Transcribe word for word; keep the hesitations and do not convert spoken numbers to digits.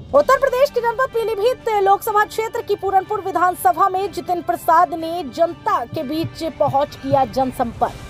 उत्तर प्रदेश के जनपद पीलीभीत लोकसभा क्षेत्र की पूरनपुर विधानसभा में जितिन प्रसाद ने जनता के बीच पहुंच किया जनसंपर्क।